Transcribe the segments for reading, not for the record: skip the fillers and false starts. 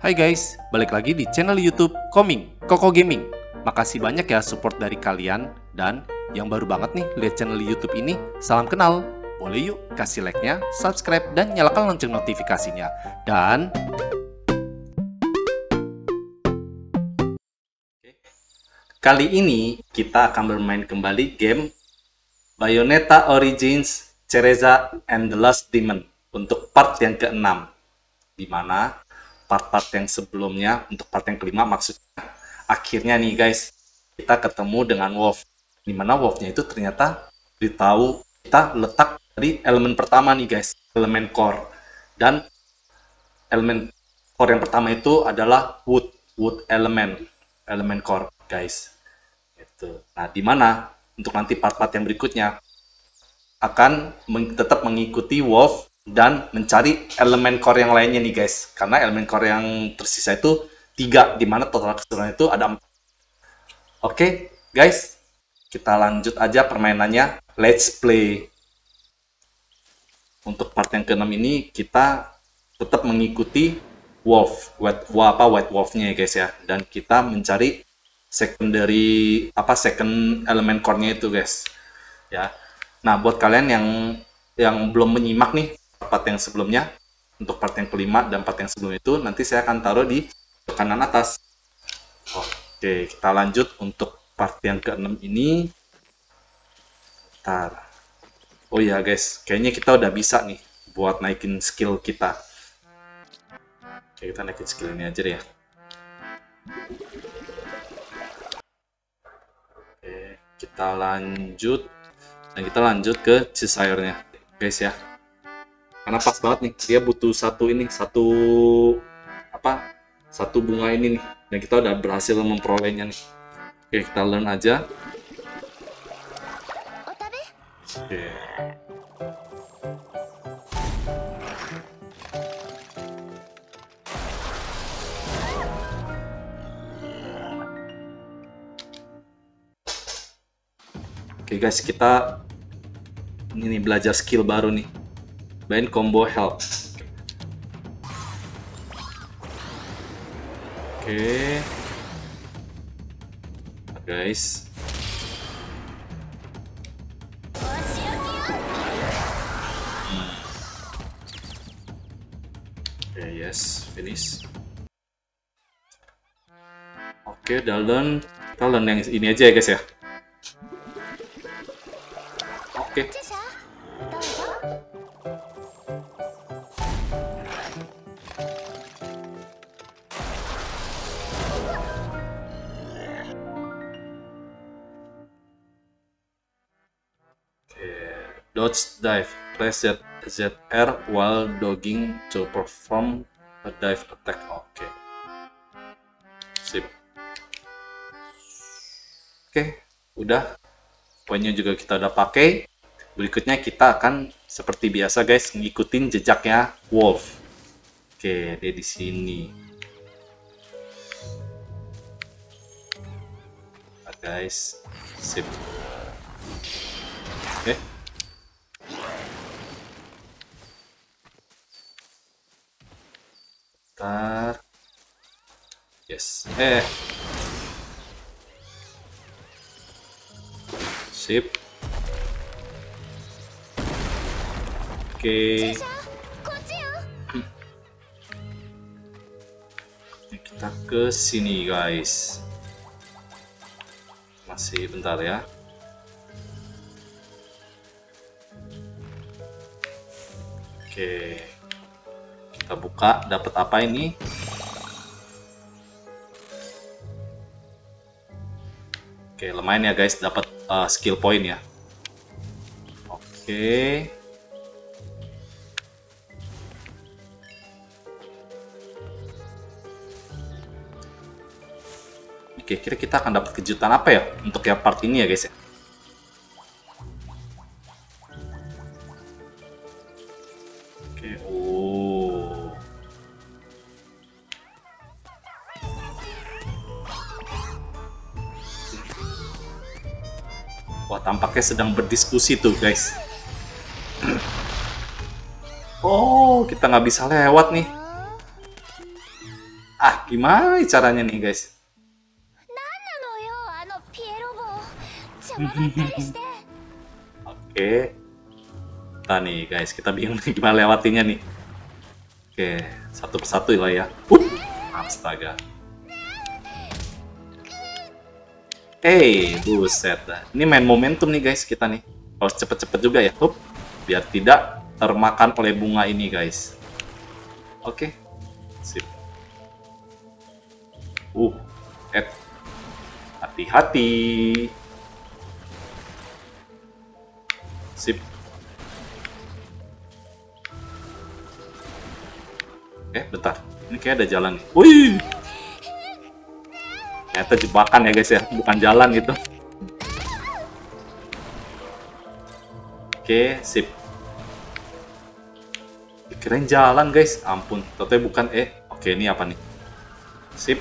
Hai guys, balik lagi di channel YouTube Koming, Koko Gaming. Makasih banyak ya support dari kalian. Dan yang baru banget nih lihat channel YouTube ini, salam kenal. Boleh yuk kasih like-nya, subscribe, dan nyalakan lonceng notifikasinya. Dan kali ini kita akan bermain kembali game Bayonetta Origins Cereza and the Last Demon untuk part yang ke-6, dimana part-part yang sebelumnya, untuk part yang kelima maksudnya, akhirnya nih guys, kita ketemu dengan Wolf, dimana Wolfnya itu ternyata beritahu kita letak dari elemen pertama nih guys, elemen core. Dan elemen core yang pertama itu adalah wood element core guys. Gitu. Nah, dimana untuk nanti part-part yang berikutnya akan tetap mengikuti Wolf dan mencari elemen core yang lainnya nih guys, karena elemen core yang tersisa itu 3, dimana total keseluruhan itu ada 4. Oke guys, kita lanjut aja permainannya, let's play. Untuk part yang ke-6 ini kita tetap mengikuti Wolf, White Wolf-nya ya guys ya, dan kita mencari second elemen core-nya itu guys ya. Nah, buat kalian yang belum menyimak nih part yang sebelumnya, untuk part yang kelima dan part yang sebelum itu nanti saya akan taruh di kanan atas. Oke, kita lanjut untuk part yang ke-6 ini. Bentar. Oh ya guys, kayaknya kita udah bisa nih buat naikin skill kita. Oke, kita naikin skill ini aja deh ya. Oke, kita lanjut. Dan kita lanjut ke Cheshire-nya guys ya. Karena pas banget nih, dia butuh satu bunga ini nih, dan kita udah berhasil memperolehnya nih. Oke, kita learn aja. Oke. Oke guys, kita ini nih belajar skill baru nih. Main combo help. Oke. Guys. Oke, yes, finish. Oke, udah learn. Kita learn yang ini aja ya guys ya. Oke. Dodge dive. Press ZR while dodging to perform a dive attack. Oke. Sip. Oke, udah. Poinnya juga kita udah pakai. Berikutnya kita akan seperti biasa guys, ngikutin jejaknya Wolf. Oke, dia di sini. Nah, guys, sip. Oke. Bentar. Yes. Sip. Oke. Kita ke sini guys. Masih bentar ya. Oke. Kita buka, dapat apa ini? Oke, lumayan ya guys, dapat skill point ya. Oke. Oke, kira kita akan dapat kejutan apa ya untuk yang part ini ya guys ya. Oke, wah, tampaknya sedang berdiskusi tuh guys. Oh, kita nggak bisa lewat nih. Ah, gimana nih caranya nih, guys? なのよあのピエロ棒邪魔ばっかりして Oke. Nah nih, guys, kita bingung nih gimana lewatinya nih. Oke, satu persatu lah ya. Astaga. Buset dah. Ini main momentum nih, guys, kita nih. Harus cepet-cepet juga ya. Biar tidak termakan oleh bunga ini, guys. Oke. Sip. Hati-hati. Sip. Bentar. Ini kayak ada jalan nih. Wih. Ternyata jebakan ya, guys ya. Bukan jalan gitu. Oke, sip. Kirain jalan, guys. Ampun. Ternyata bukan. Oke, ini apa nih? Sip.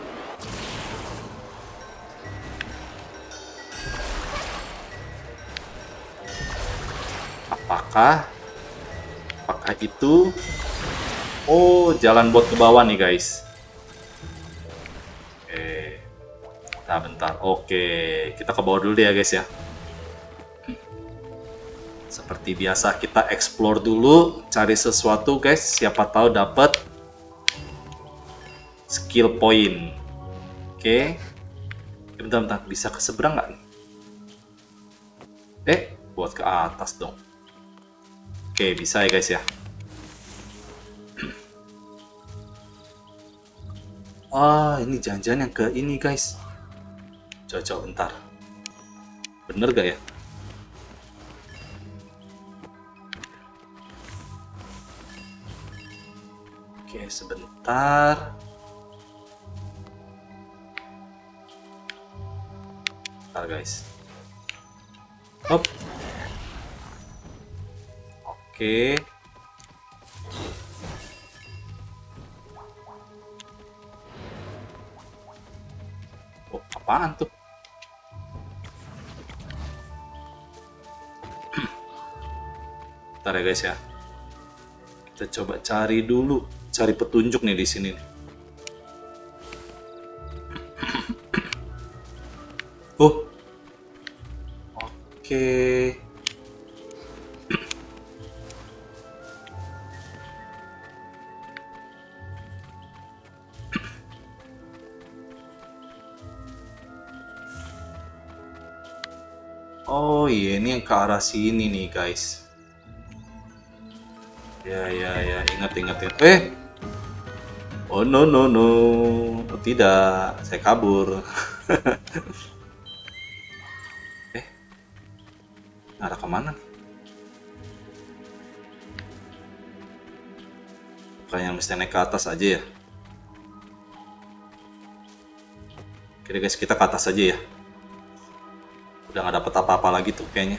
Apakah itu? Oh, jalan buat ke bawah nih, guys. Nah, bentar. Oke, kita ke bawah dulu deh ya, guys ya. Seperti biasa, kita explore dulu, cari sesuatu, guys. Siapa tahu dapat skill point. Oke. Bentar. Bisa ke seberang nggak? Buat ke atas dong. Oke, bisa ya, guys ya. Ini jangan-jangan yang ke ini, guys. Coba bentar. Bener gak ya? Oke, sebentar. Bentar, guys. Hop. Oke. Apaan tuh? Bentar ya, guys ya. Kita coba cari dulu, cari petunjuk nih di sini. Oke. Oh iya, ini yang ke arah sini nih, guys. Ya, ingat. Oh no. Oh, tidak, saya kabur. Arah kemana? Kayaknya mesti naik ke atas aja ya. Oke guys, kita ke atas aja ya. Udah nggak dapet apa-apa lagi tuh kayaknya.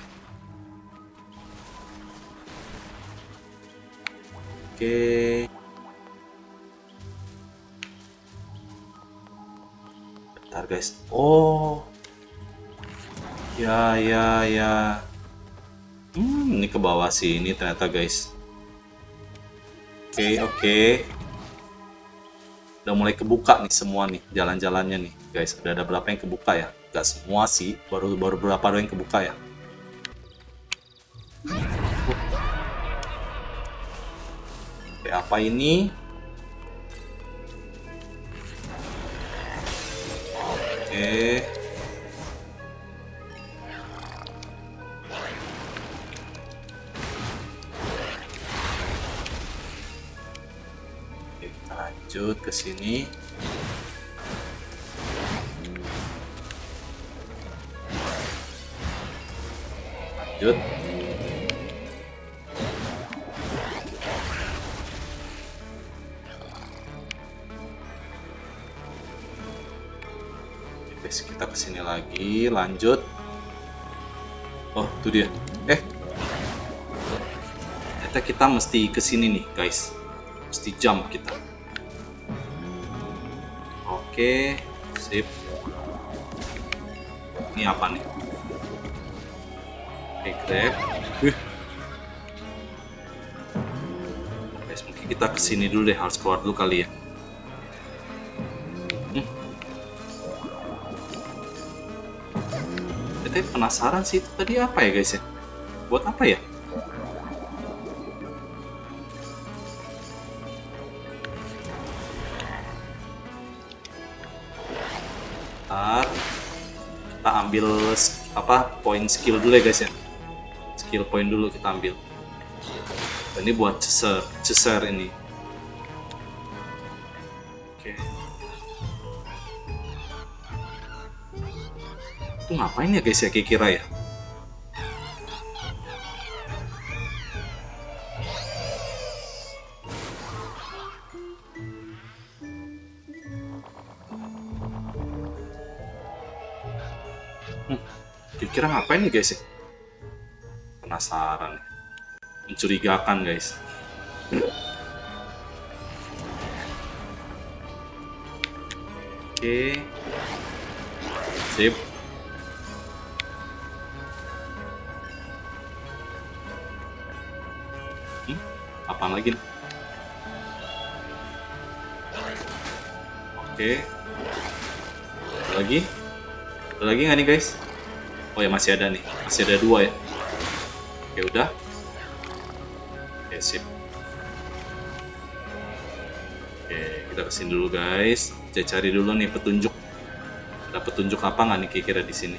Oke. Bentar guys. Oh. Ya. Ini ke bawah sini ternyata guys. Oke. Udah mulai kebuka nih semua nih jalan-jalannya nih guys. Udah ada berapa yang kebuka ya? Gak semua sih, baru berapa yang kebuka ya. Oke, apa ini? Oke. Kita lanjut ke sini. Lanjut. Guys, kita kesini lagi, lanjut. Oh, itu dia. Ternyata kita mesti kesini nih, guys. Mesti jump kita. Oke, sip. Ini apa nih? Oke, grab. Guys, mungkin kita kesini dulu deh, harus keluar dulu kali ya. Tapi penasaran sih itu tadi apa ya guys ya? Buat apa ya? Ntar kita ambil apa poin skill dulu ya guys ya. Skill point dulu kita ambil. Dan ini buat ceser ini. Oke. Itu ngapain ya guys ya kira-kira ya? Kira-kira ngapain nih guys ya? Penasaran. Mencurigakan guys. Oke. Sip. Apaan lagi nih? Oke. Ada lagi? Ada lagi nggak nih guys? Oh ya masih ada nih. Masih ada 2 ya. Oke udah. Oke sip. Oke kita kesini dulu guys. Saya cari dulu nih petunjuk. Ada petunjuk apa nggak nih kira-kira di sini?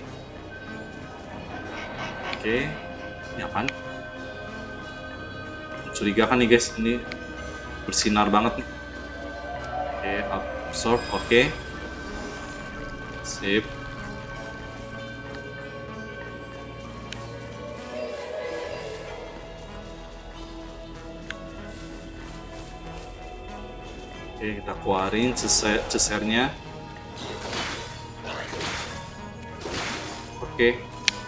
Oke. Ini apaan? Mencurigakan nih guys. Ini bersinar banget nih. Oke absorb. Oke. Sip. Oke, kita keluarin cesernya. Oke.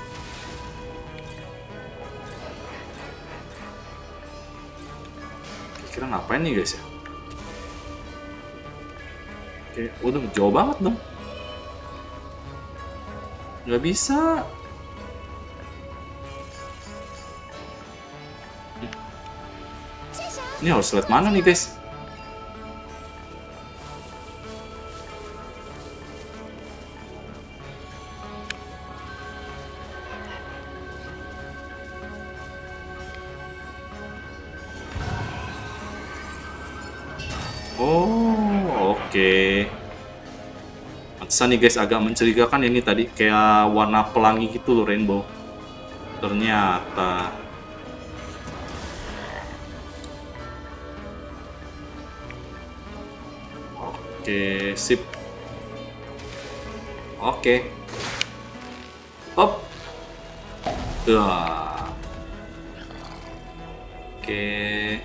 Kira ngapain nih guys ya? Oke, udah jauh banget dong. Nggak bisa. Ini harus lihat mana nih guys? Oh, oke. Pantesan nih guys agak mencurigakan ini tadi kayak warna pelangi gitu loh rainbow. Ternyata. Oke, sip. Oke. Hop. Wah. Oke.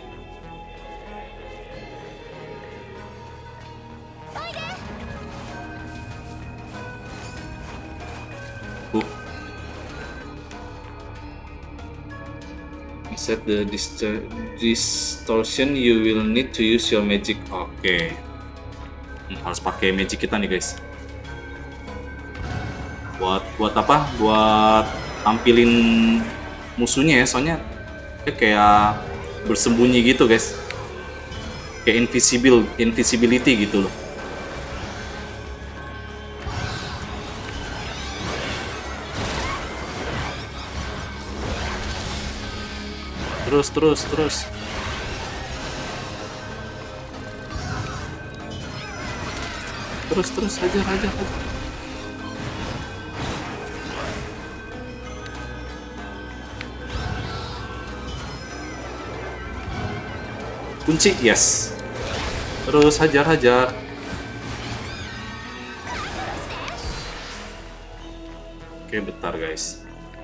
Set the distortion, you will need to use your magic. Oke. Harus pakai magic kita nih guys. Buat apa? Buat tampilin musuhnya ya, soalnya dia kayak bersembunyi gitu guys. Kayak invisibility gitu loh. Terus. Terus aja. Kunci, yes. Terus hajar. Oke, bentar guys.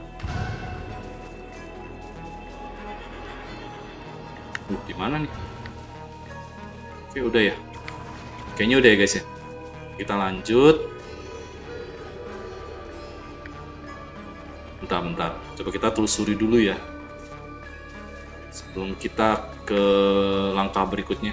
Gimana nih? Oke, udah ya. Kayaknya udah ya guys ya. Kita lanjut. Bentar. Coba kita telusuri dulu ya. Sebelum kita ke langkah berikutnya.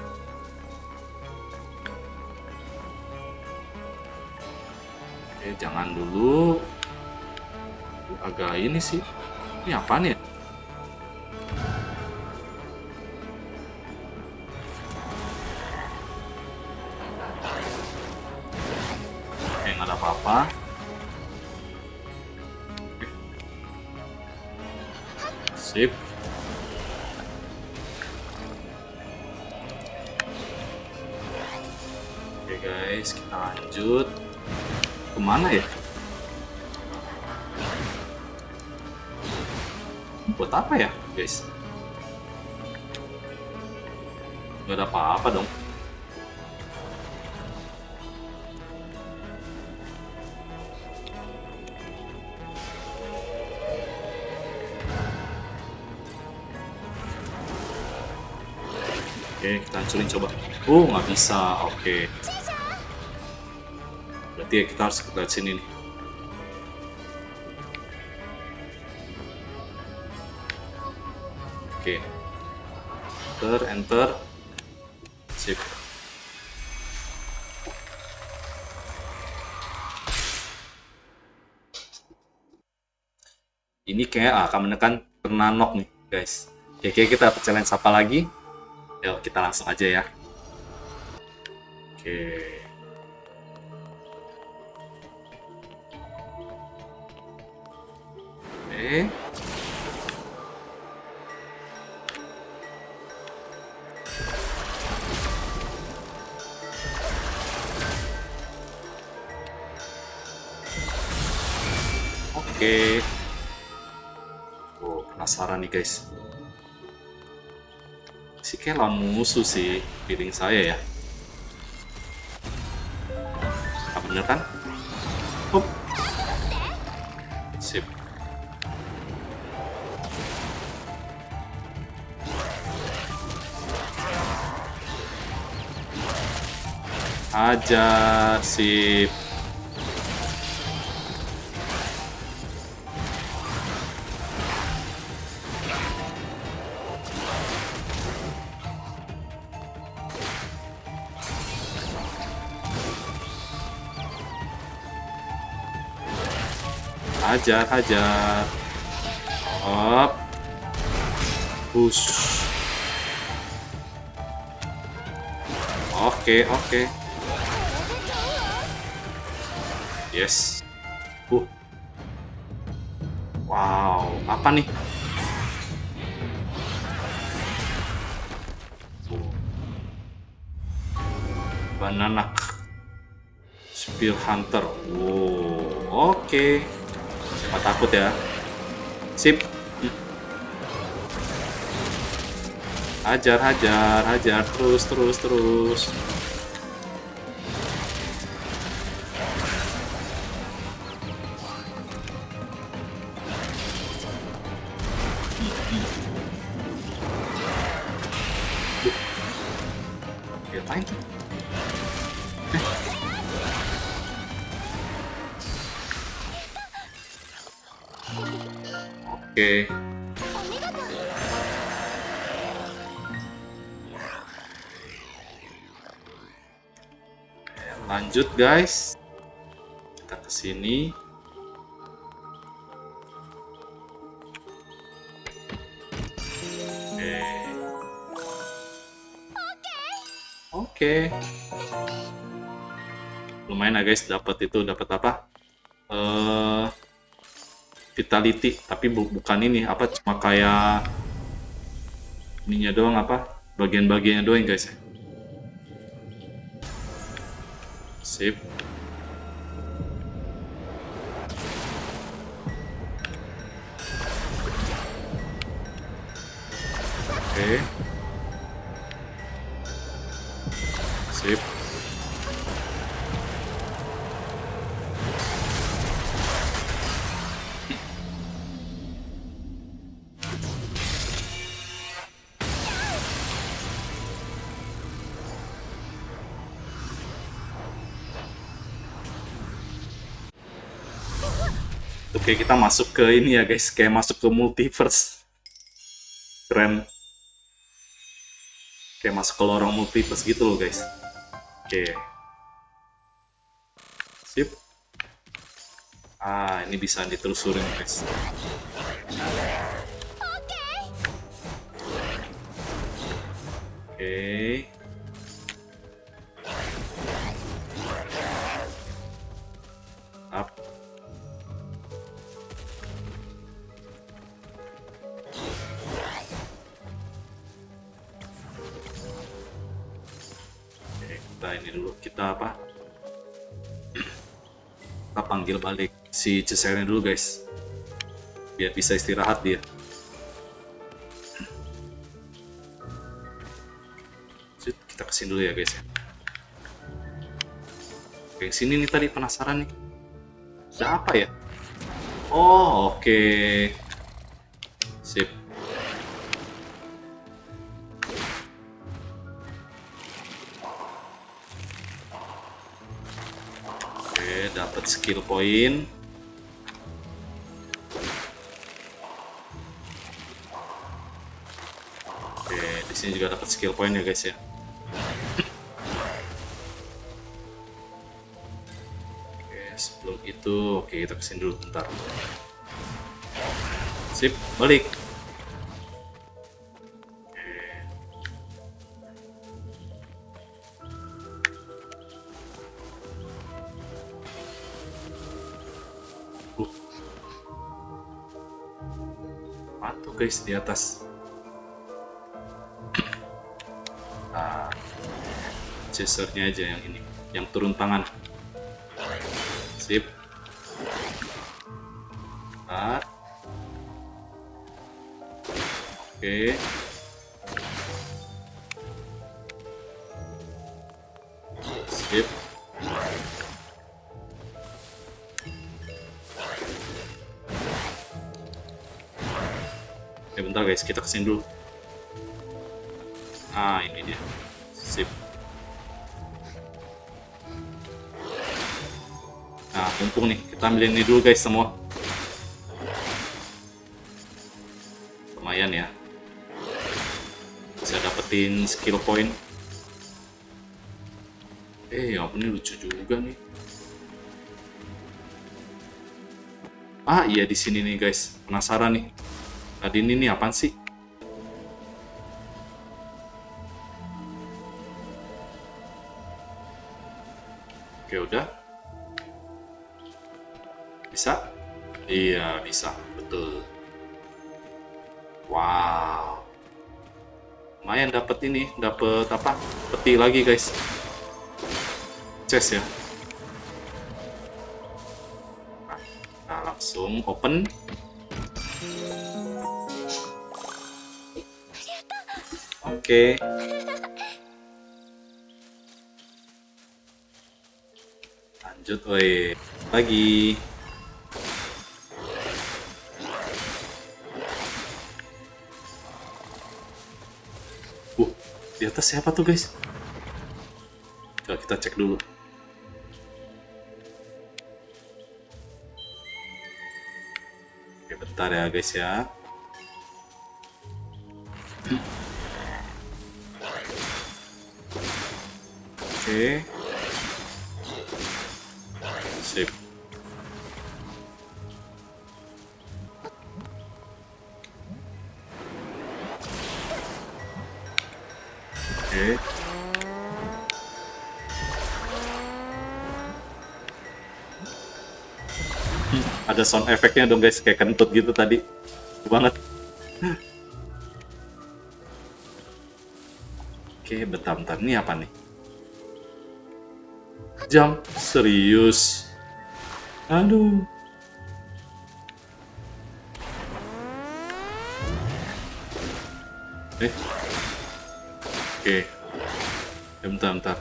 Oke, jangan dulu. Agak ini sih. Ini apaan ya? Oke, nggak ada apa-apa. Sip. Oke guys, kita lanjut. Kemana ya? Buat apa ya guys? Gak ada apa-apa dong. Oke, kita hancurin coba. Oh, nggak bisa. Oke. Berarti ya kita harus ke sini nih. Oke. Enter. Sip. Ini kayak akan menekan Ternanok nih, guys. Oke, kita challenge apa lagi? Yuk, kita langsung aja ya. Oke. Oke. Oke. Oh, penasaran nih guys. Si kayak lawan musuh sih, feeling saya ya. Apa bener kan? Hup. Sip. Ajar, sip. Hajar. Hop. Push. Oke. Yes. Wow, apa nih? Banana Spear Hunter. Wow, oke. Nggak takut ya. Sip. Hajar terus. Ngapain tuh? Oke. Lanjut guys. Kita ke sini. Oke. Lumayan lah guys, dapat apa? Vitality, tapi bukan ini, apa, cuma kayak ininya doang, apa, bagian-bagiannya doang guys. Sip. Oke. Sip. Oke, kita masuk ke ini ya guys, kayak masuk ke multiverse. Keren. Kayak masuk ke lorong multiverse gitu loh guys. Oke. Sip. Ah, ini bisa ditelusurin guys. Oke. Up. Nah ini dulu kita apa? Kita panggil balik si Cesernya dulu guys, biar bisa istirahat dia. Kita kesini dulu ya guys ya. Oke, sini nih tadi penasaran nih. Ada apa ya? Oh, oke. Sip. Oke, dapat skill point. Oke, di sini juga dapat skill point ya guys ya. Sebelum itu, oke kita kesini dulu bentar. Sip, balik. Apa tuh guys di atas? Nah, chasernya aja yang ini, yang turun tangan. Sip. Nah. Oke. Sip. Oke, bentar guys, kita kesini dulu. Ah, ini dia. Sip. Nah, mumpung nih, kita ambilin ini dulu guys semua. Lumayan ya. Bisa dapetin skill point. Ya ampun, ini lucu juga nih. Ah, iya di sini nih guys. Penasaran nih. Tadi ini nih apaan sih? Oke, udah. Bisa? Iya, bisa. Betul. Wow. Lumayan dapat ini, dapat apa? Peti lagi, guys. Chest ya. Nah, kita langsung open. Oke. Lanjut, woi. Lagi. Di atas siapa tuh guys? Coba kita cek dulu. Oke, bentar ya guys ya. Oke. Sip. Oke. Ada sound efeknya dong guys, kayak kentut gitu tadi. Banget. Oke, bentar-bentar. Ini apa nih? Jam. Serius. Aduh. Oke. Bentar-bentar.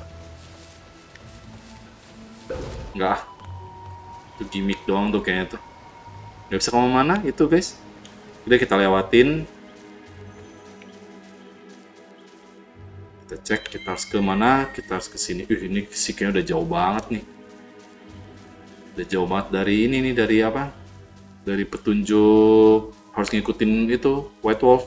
Enggak ah. Itu gimmick doang tuh kayaknya tuh. Nggak bisa kemana-mana itu guys. Udah kita lewatin. Kita cek kita harus ke mana, kita harus ke sini. Ini sih kayaknya udah jauh banget nih. Udah jauh banget dari ini nih, dari apa? Dari petunjuk harus ngikutin itu White Wolf.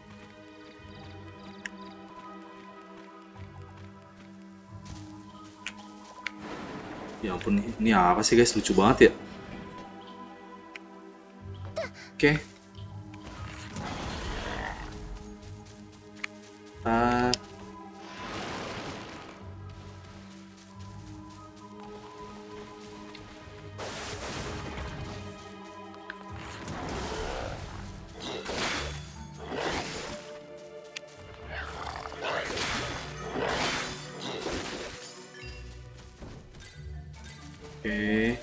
Ya ampun, ini apa sih guys? Lucu banget ya. Oke. Oke.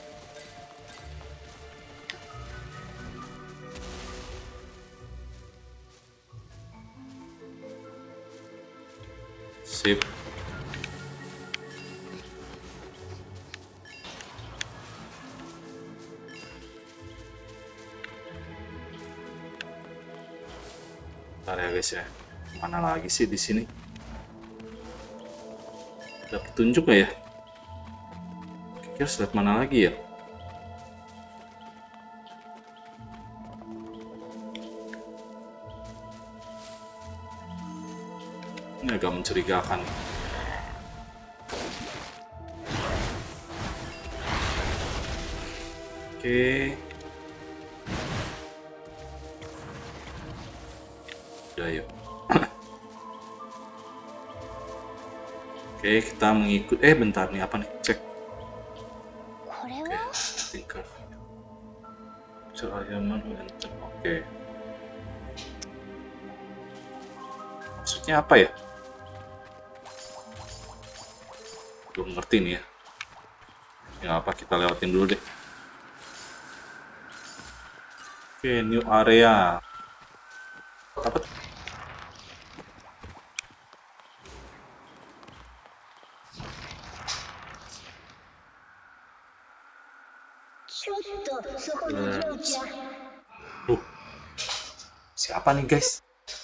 Sip. Bentar ya guys ya. Mana lagi sih di sini? Ada petunjuk nggak ya? Kira slide mana lagi ya? Ini agak mencurigakan. Oke. Udah yuk. Oke, kita mengikut. Bentar nih, apa nih? Cek. これ Oke, は tingkat. Ayaman enter. Oke. Maksudnya apa ya? Belum ngerti nih ya. Ya apa, kita lewatin dulu deh. Oke, new area. Apa tuh? Siapa nih guys?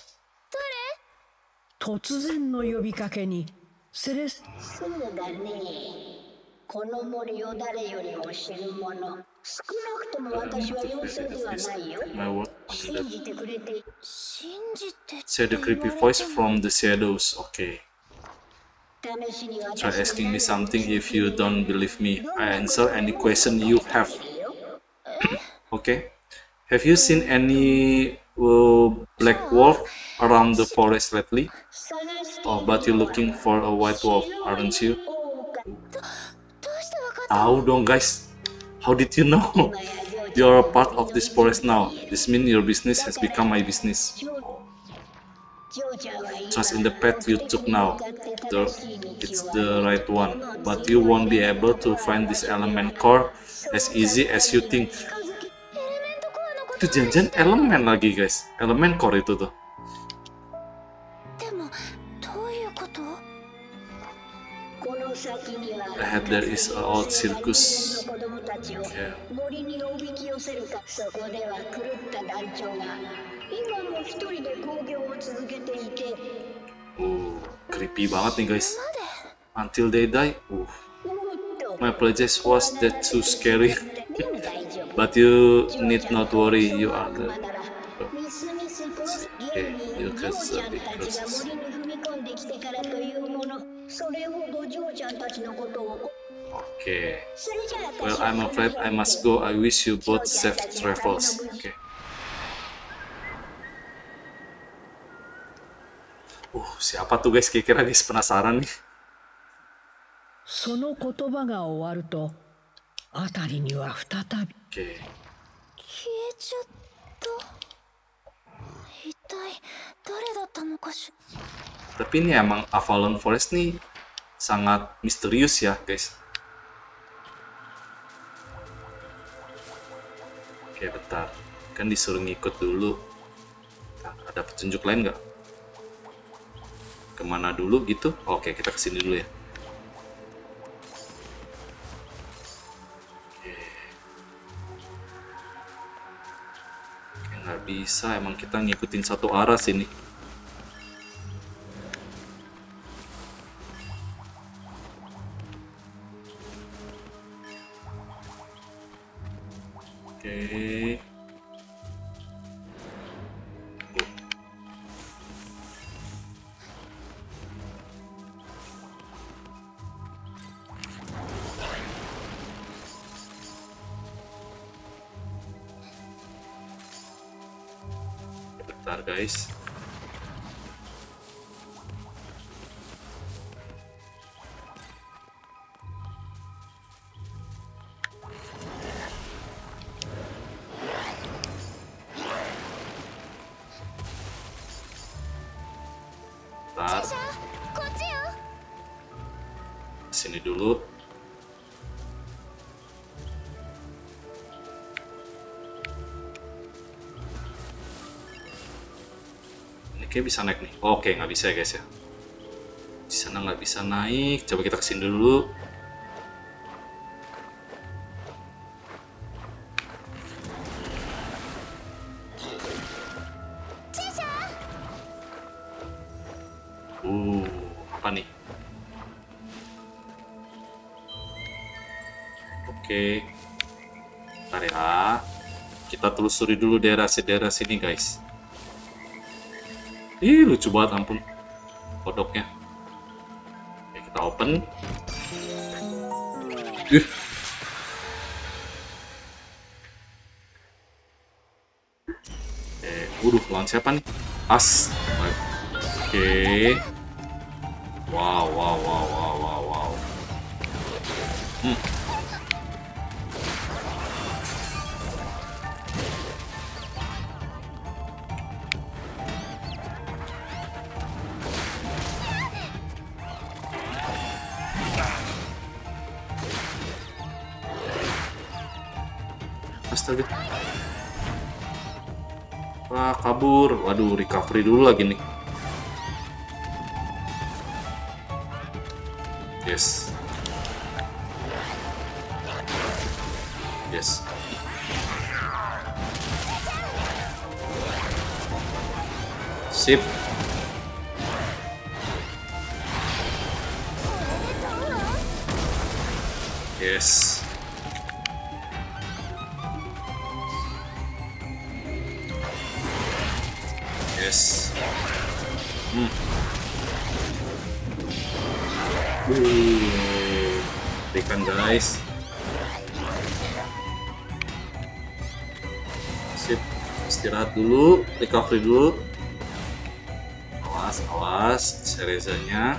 突然の呼びかけにセレスそうだね。この森を誰よりも知る者。少なくとも私は妖精ではないよ。 My word. 信じてくれて。 信じてって Say the 言 creepy われ voice ても from the shadows. Okay. 試しに Try 私 asking me something if you don't believe me. I answer any question you have. Okay. Have you seen any black wolf around the forest lately? 探して Oh, but you're looking for a white wolf, aren't you? どうしてわかった Tahu dong guys. How did you know? You're a part of this forest now. This means your business has become my business. ジョーちゃんは今 Trust in the path you took now. It's the right one. But you won't be able to find this element core as easy as you think. エレメントコアのこ Itu と janjian elemen lagi guys. Elemen core itu tuh. でもどういうことこの先には Ahead there is an old circus. 子供たちを Yeah. 森におびき寄せるか。そこでは狂った団長が今も一人で興行を続けていて、 Creepy banget nih guys. まで Until they die. おっと My apologies, was that too scary? でも大丈夫。 But you need not worry. You are the. みすみす殺すえ現にジョーちゃんたちが森に踏み込んできてからというもの。それほどジョーちゃんたちのことを。 Okay. それじゃあ Well, I'm afraid I must go. I wish you both safe travels. Okay. Siapa tuh guys? Kira-kira guys penasaran nih. その言葉が終わると辺りには再び Oke. 消えちゃった一体誰だったのかしら Tapi ini emang Avalon Forest nih sangat misterius ya guys. Oke, bentar. Kan disuruh ngikut dulu. Nah, ada petunjuk lain nggak? Kemana dulu gitu? Oke, kita kesini dulu ya. Oke, nggak bisa. Emang kita ngikutin satu arah sini. Oke. Bentar guys. Bentar, じゃあこっちよ sini dulu. Oke, bisa naik nih. Oke, nggak bisa ya guys ya. Di sana nggak bisa naik. Coba kita kesini dulu. Apa nih? Oke. Bentar ya. Kita telusuri dulu daerah sini guys. Ih, lucu banget, ampun. Kodoknya. Oke, kita open. Lawan siapa nih? As. Oke. Wow. Astaga. Wah, kabur. Waduh, recovery dulu lagi nih. Yes. Sip. Yes. Berikan guys. Sip. Istirahat dulu, recovery dulu. Awas Cerezanya.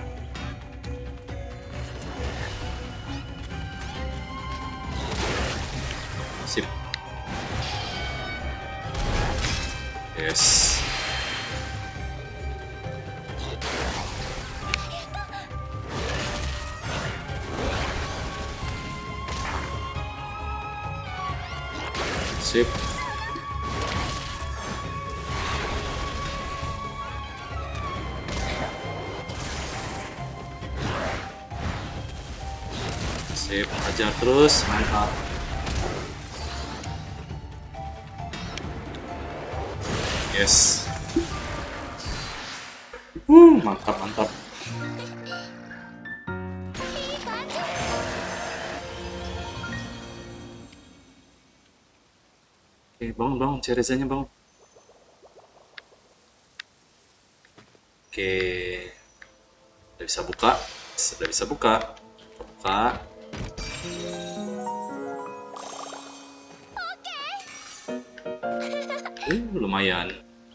Sip. Yes. Sip. Sip, ajar terus, mantap. Yes. Mantap. Oke, bangun, Cerezanya bangun. Oke. Sudah bisa buka. Buka. Lumayan.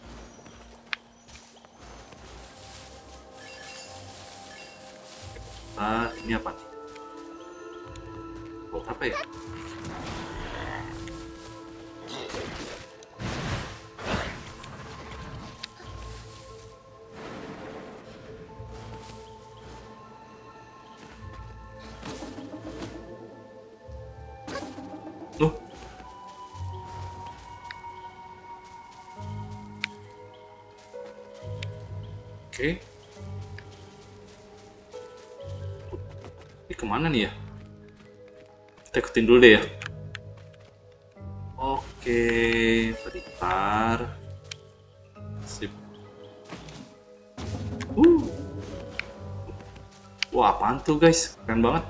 Ini apa nih? Buat apa ya? Oke. Ini kemana nih ya? Kita ikutin dulu deh ya. Oke, bentar. Sip. Wah, apaan tuh guys? Keren banget.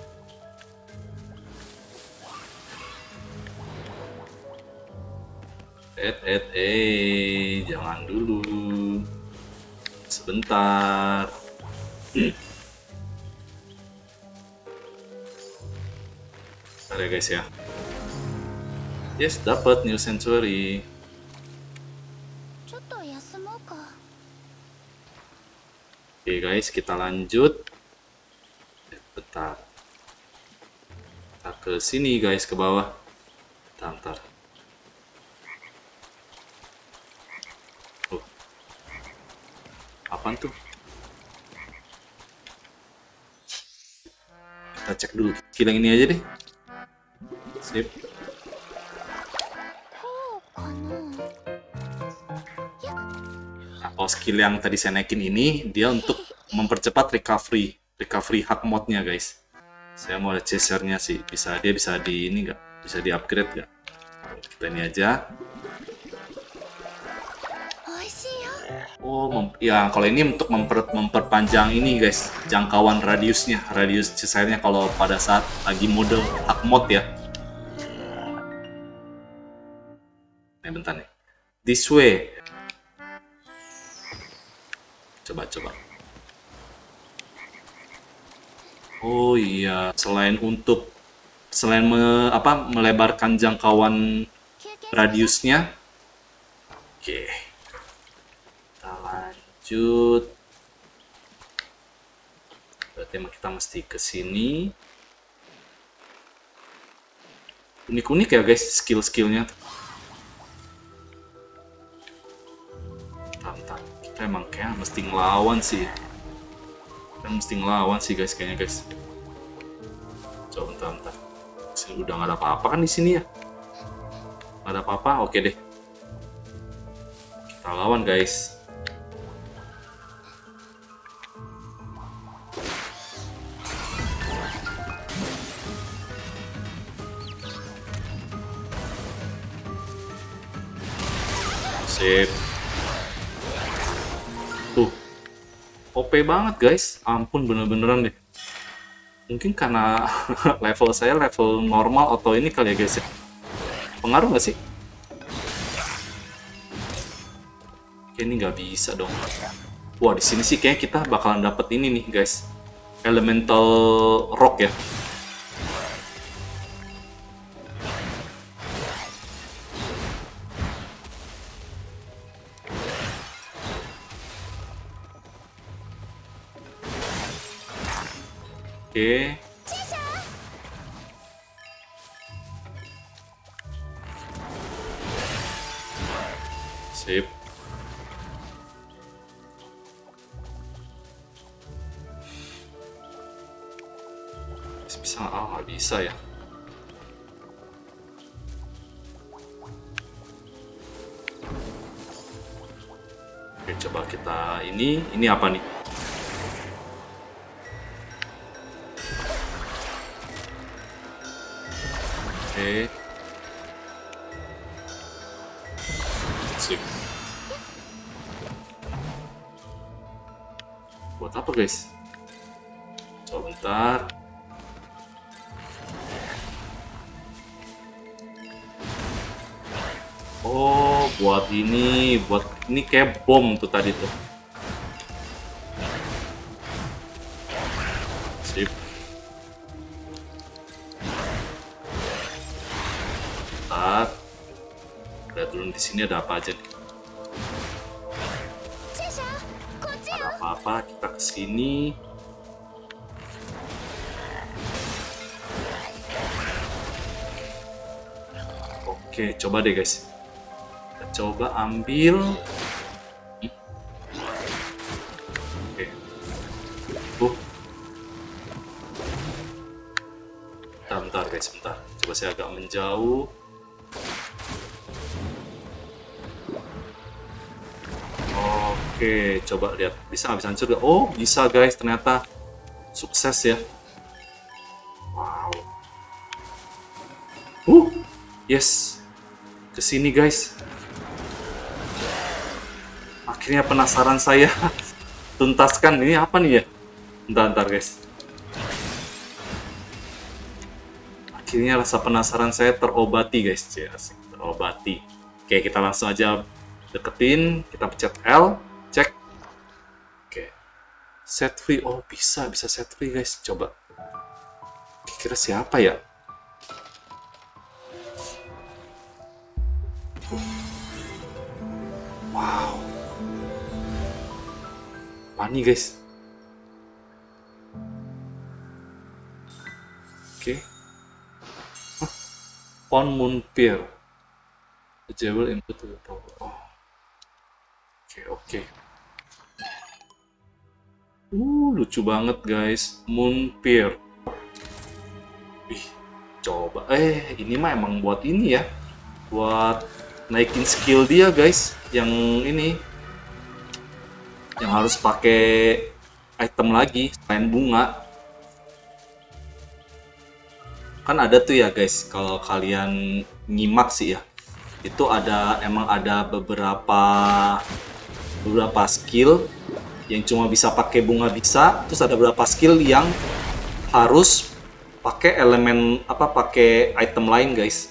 Jangan dulu. Sebentar. Bentar ya guys ya. Yes, dapat new sanctuary. Oke guys, kita lanjut. Bentar. Kita ke sini guys, ke bawah. Bentar. Apaan tuh? Kita cek dulu. Skill yang ini aja deh. Sip. Kalau skill yang tadi saya naikin ini, dia untuk mempercepat recovery hard mode-nya, guys. Saya mau lihat chasernya sih, dia bisa di ini nggak? Bisa di upgrade nggak? Kita ini aja. Oh, ya kalau ini untuk memperpanjang ini, guys, jangkauan radius chasernya kalau pada saat lagi mode hard mode ya. Nih bentar nih. This way. Coba. Oh iya, selain melebarkan jangkauan radiusnya. Oke. Kita lanjut. Berarti kita mesti ke sini. Unik-unik ya, guys, skill-skillnya. Kita emang kayak mesti ngelawan sih. Guys, kayaknya, guys. Coba bentar. Sini udah nggak ada apa-apa kan di sini ya? Nggak ada apa-apa, oke deh. Kita lawan, guys. Sip. Tuh. OP banget, guys. Ampun, bener-beneran deh. Mungkin karena level saya level normal atau ini kali ya, guys ya. Pengaruh nggak sih? Oke, ini nggak bisa dong. Wah, di sini sih kayaknya kita bakalan dapet ini nih, guys. Elemental rock ya. Oke. Sip. Bisa nggak bisa ya. Oke, coba kita ini apa nih? Oke. Sip. Buat apa, guys? Coba bentar. Oh, buat ini kayak bom tuh tadi tuh. Sip. Lihat dulu di sini ada apa aja nih. Ada apa-apa, kita ke sini. Oke, coba deh, guys. Kita coba ambil. Oke. Bentar, guys, bentar. Coba saya agak menjauh. Oke, coba lihat bisa nggak bisa hancur gak? Oh, bisa, guys, ternyata sukses ya. Wow. Yes, kesini, guys. Akhirnya penasaran saya tuntaskan. Ini apa nih ya? Bentar, guys. Akhirnya rasa penasaran saya terobati, guys. Asik, terobati. Oke, kita langsung aja deketin. Kita pencet L. Cek. Oke. Set free. Oh, bisa set free, guys. Coba. Kira siapa ya? Wow. Apa nih, guys? Oke. Pon Moon Pier. The jewel input to the tower. Oh. Oke. Lucu banget, guys. Moon Pier. Ih, coba. Ini mah emang buat ini ya. Buat naikin skill dia, guys. Yang ini. yang harus pakai item lagi selain bunga. Kan ada tuh ya guys, kalau kalian nyimak sih ya, itu emang ada beberapa skill yang cuma bisa pakai bunga bisa, terus ada beberapa skill yang harus pakai elemen pakai item lain guys.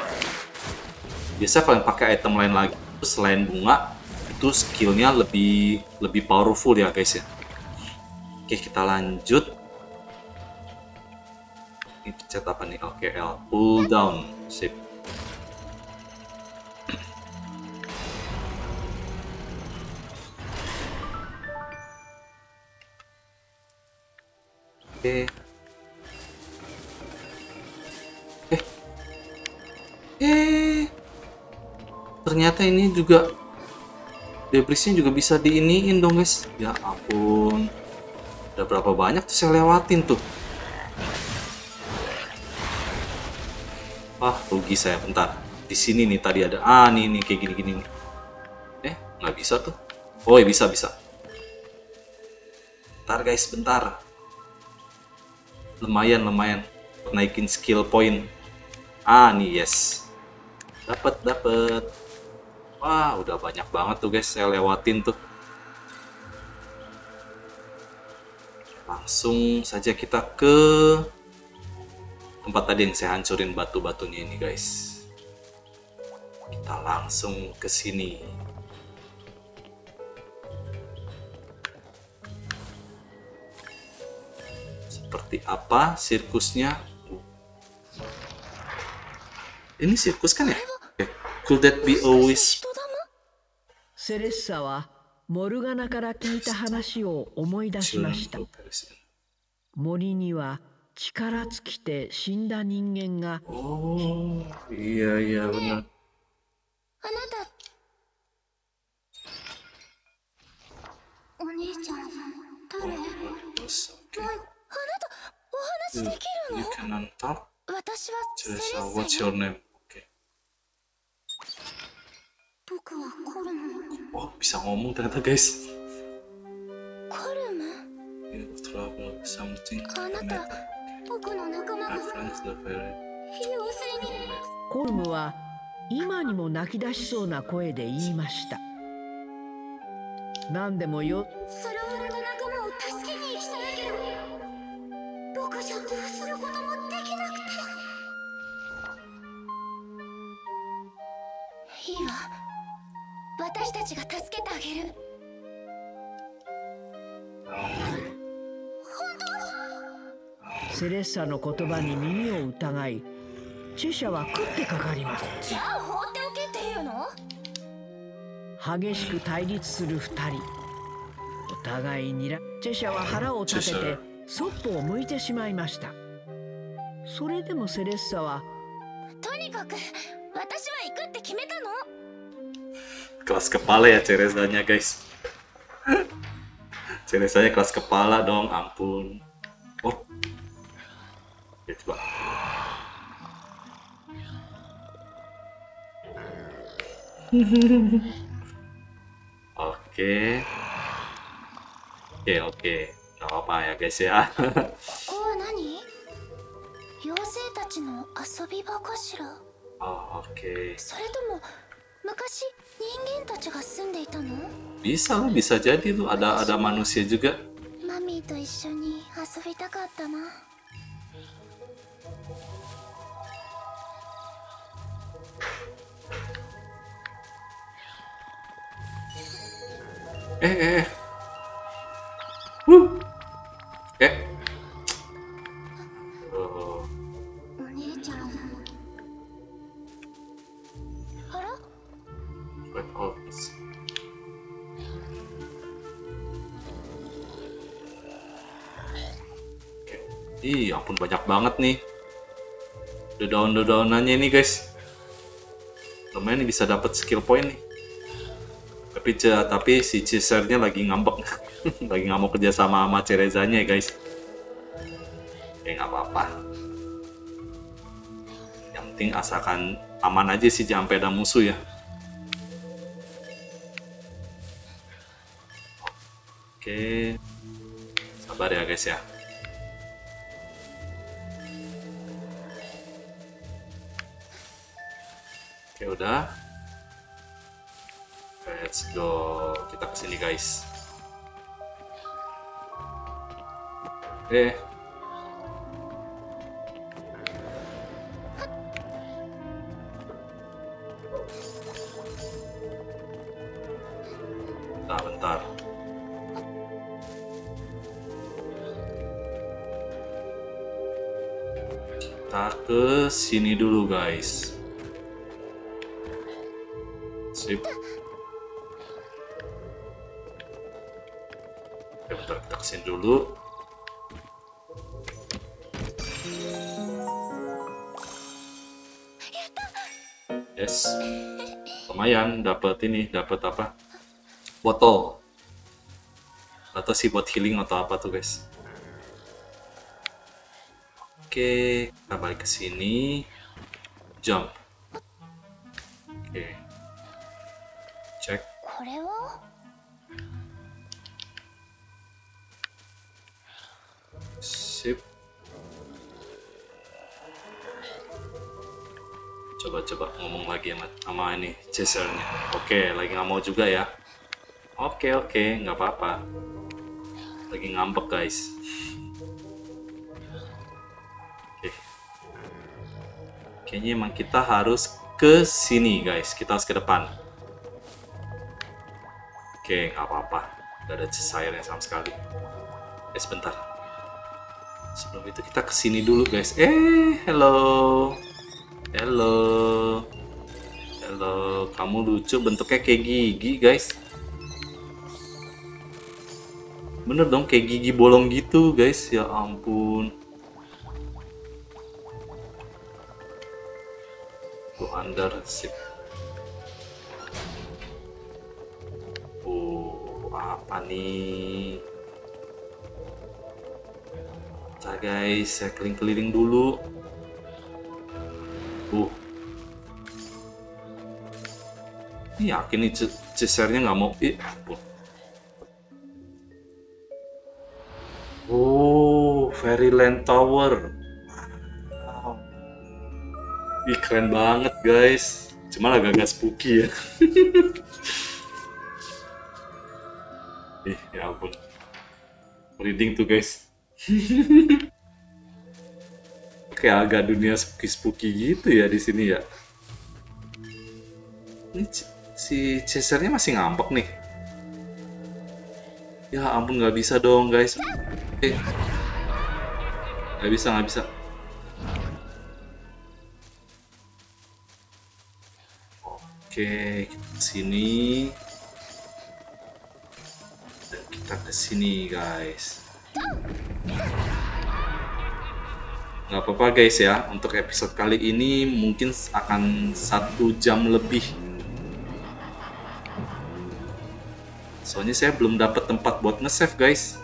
Biasa kalian pakai item lain lagi selain bunga, itu skillnya lebih powerful ya guys ya. Oke, kita lanjut. Ini pencet apa nih? Oke, L, pull down, sip. Oke. Ternyata ini juga debrisnya juga bisa diiniin dong guys. Ya ampun, udah berapa banyak tuh saya lewatin tuh. Wah, rugi saya. Bentar, di sini nih tadi ada nih kayak gini-gini. Nggak bisa tuh. Oh ya, bisa. Bentar guys, bentar. Lumayan naikin skill point. Nih, yes, dapat. Wah, udah banyak banget tuh guys saya lewatin tuh. Langsung saja kita ke tempat tadi yang saya hancurin batu-batunya ini guys. Kita langsung ke sini. Seperti apa sirkusnya? Ini sirkus kan ya? Could that be always? セレッサはモルガナから聞いた話を思い出しました。森には力尽きて死んだ人間が。 Oh, iya benar. あなた、お兄ちゃん、誰？あなた、お話できるの？ You can talk? 私はセレッサよ。 What's your name? Okay. 僕はコルム。 Oh, bisa ngomong ternyata guys. コルム？ You trouble something. あなた、僕の仲間が。 My friends the very. 要するに。 コルムは今にも泣き出しそうな声で言いました。何でもよ。 さらわれた仲間を助けに行きたいけど、僕じゃどうすることもできなくて。いいわ、私たちが助けてあげる。 セレッサの言葉に耳を疑い、チェシャは食ってかかります。 じゃあ放っておけっていうの？ 激しく対立する二人。お互いにチェシャは腹を立ててそっぽを向いてしまいました。それでもセレッサは、 とにかく私は行くって決めたの。 Keras kepala ya Cerezanya guys. Cerezanya keras kepala dong, ampun. Oh, ya coba. Oke. Nggak apa-apa ya guys ya. ここは何？妖精たちの遊び場かしら？ Oh, oke. それとも昔人間たちが住んでいたの？ Bisa jadi tuh ada manusia juga. マミーと一緒に遊びたかったな。 Oh. お姉ちゃん。あら？ Red Office. Ih, ampun banyak banget nih. Daun-daunannya ini guys. Lumayan nih bisa dapat skill point nih. Tapi si Caesar-nya lagi ngambek. Lagi nggak mau kerja sama Cerezanya ya guys. Ya nggak apa-apa. Yang penting asalkan aman aja sih, jangan sampai ada musuh ya. Oke, sabar ya guys ya. Oke, udah. Let's go. Kita kesini guys. Bentar. Kita ke sini dulu guys. Sip. Oke, bentar, kita kesini dulu. Yes. Lumayan, dapat apa? Botol. Atau sih buat healing atau apa tuh guys. Oke, kita balik ke sini. Jump. Oke. Cek. Sip. Coba ngomong lagi sama ini chasernya. Oke, lagi nggak mau juga ya. Oke, nggak apa-apa. Lagi ngambek guys. Oke. Kayaknya emang kita harus ke sini guys. Kita harus ke depan. Oke, nggak apa-apa. Gak ada cairnya sama sekali. Sebentar. Sebelum itu kita ke sini dulu guys. Hello. Kamu lucu, bentuknya kayak gigi guys. Bener dong, kayak gigi bolong gitu guys. Ya ampun. Tuh under sip. Apa nih? Bentar guys, saya keliling-keliling dulu. Ini yakin nih chasernya nggak mau. Ampun. Fairyland Tower. Wow. Keren banget guys. Cuma agak-agak spooky ya. Ya ampun. Reading tuh guys. Kayak agak dunia spooky gitu ya di sini ya. Ini si chasernya masih ngambek nih. Ya ampun, nggak bisa dong guys. Nggak bisa. Oke, kita kesini. Dan kita kesini guys. Nggak apa-apa guys ya. Untuk episode kali ini mungkin akan 1 jam lebih. Soalnya saya belum dapat tempat buat nge-save guys.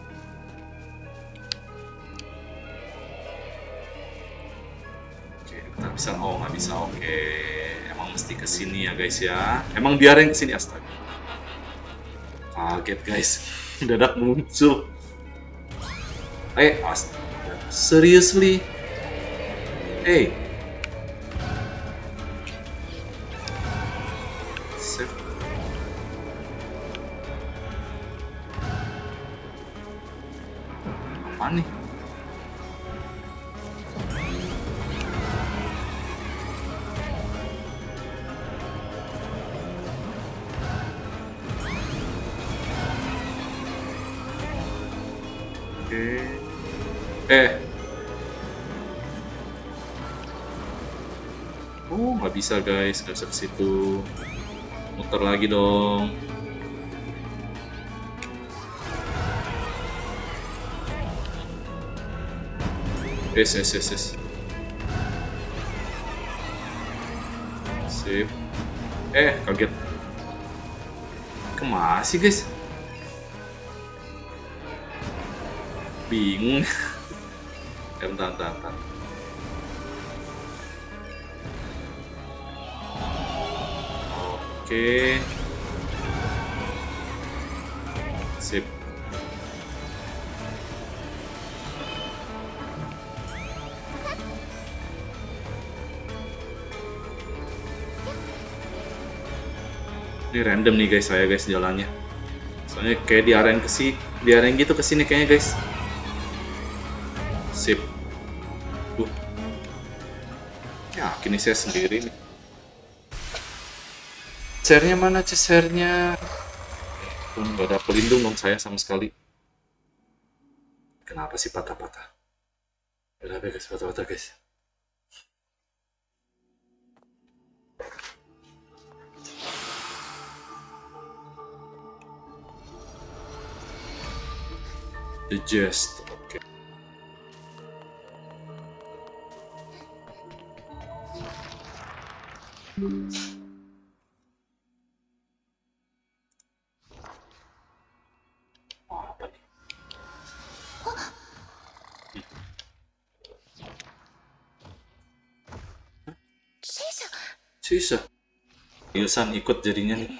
Oke, kita bisa. Nggak bisa. Oke, emang mesti kesini ya guys ya. Emang biarin kesini, astaga. Kaget guys, dadak muncul. Astaga. Seriously? Save. Apa nih? Nggak bisa guys, nggak bisa ke situ. Muter lagi dong. Yes. Sip. Kaget. Kemana sih guys? Bingung. Bentar. Oke. Sip. Ini random nih guys, saya guys jalannya. Soalnya kayak diarahin gitu ke sini kayaknya guys. Sip. Ya, kini saya sendiri nih. Chairnya mana chairnya? Nggak ada pelindung dong saya sama sekali. Kenapa sih patah-patah? Udah guys, patah-patah guys. The Jest, oke. Apa nih? Sisa. Yusan ikut jadinya nih.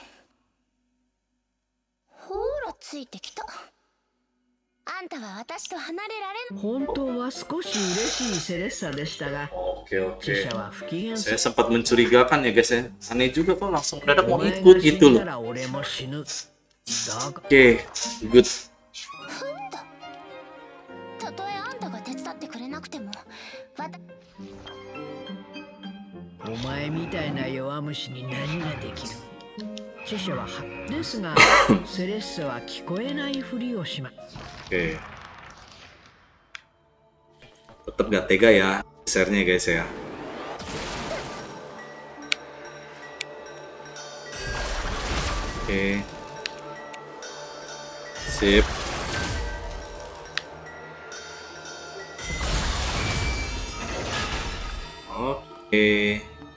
ほらついてきた。あんたは私と離れられん。 本当は少し嬉しいセレッサでしたが、 Oke, 著 oke. 者は不機嫌 Saya そう。 sempat mencurigakan ya guys ya. Aneh juga kok langsung mendadak お mau 前 ikut が死 gitu ん loh. だら俺も死ぬ。だが Oke, good. たとえあんたが手伝ってくれなくても、 お前みたいな弱虫に何ができる。著者はですが、セレッサは聞こえないふりをします。 Oke. Tetap gak tega ya share-nya guys ya. Oke. Sip. Oke.